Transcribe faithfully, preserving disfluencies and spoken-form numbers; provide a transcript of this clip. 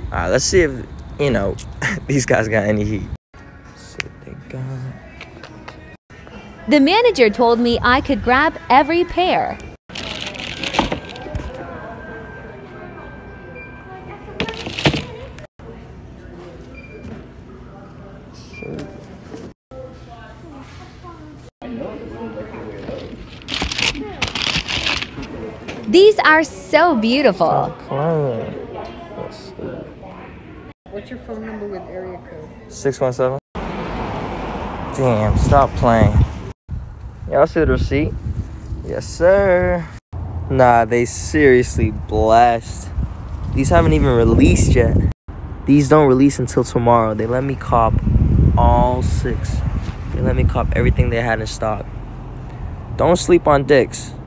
Alright, let's see if, you know, these guys got any heat. See what they got. The manager told me I could grab every pair. These are so beautiful. Let's see. What's your phone number with area code? six one seven. Damn, stop playing. Y'all see the receipt? Yes, sir. Nah, they seriously blessed. These haven't even released yet. These don't release until tomorrow. They let me cop all six. They let me cop everything they had in stock. Don't sleep on dicks.